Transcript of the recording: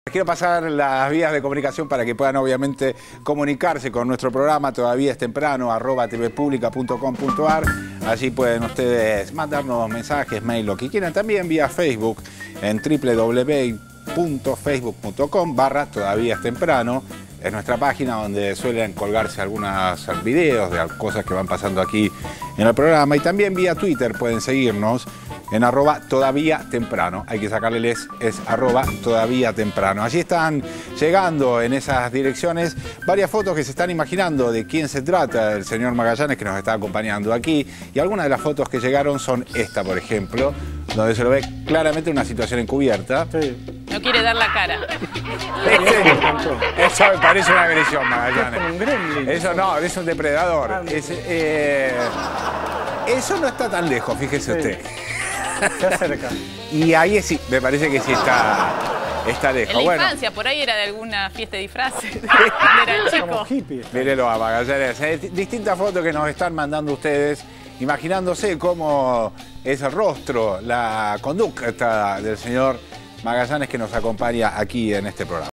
Quiero pasar las vías de comunicación para que puedan obviamente comunicarse con nuestro programa. Todavía es temprano, @tvpublica.com.ar. Allí pueden ustedes mandarnos mensajes, mail, lo que quieran. También vía Facebook en www.facebook.com/todavía es temprano. Es nuestra página donde suelen colgarse algunos videos de cosas que van pasando aquí en el programa. Y también vía Twitter pueden seguirnos en @todavía temprano. Hay que sacarle es @todavía temprano. Allí están llegando en esas direcciones varias fotos que se están imaginando de quién se trata el señor Magallanes que nos está acompañando aquí. Y algunas de las fotos que llegaron son esta, por ejemplo, donde se lo ve claramente una situación encubierta. Sí. No quiere dar la cara. Eso me parece una agresión, Magallanes. Es como un gremlin. Eso no, es un depredador. Eso no está tan lejos, fíjese usted. Se acerca. Y ahí sí, me parece que sí está lejos. En la infancia, por ahí era de alguna fiesta de disfraces. Era chico. Como hippie. Mírelo a Magallanes. Distintas fotos que nos están mandando ustedes, imaginándose cómo es el rostro, la conducta del señor Magallanes que nos acompaña aquí en este programa.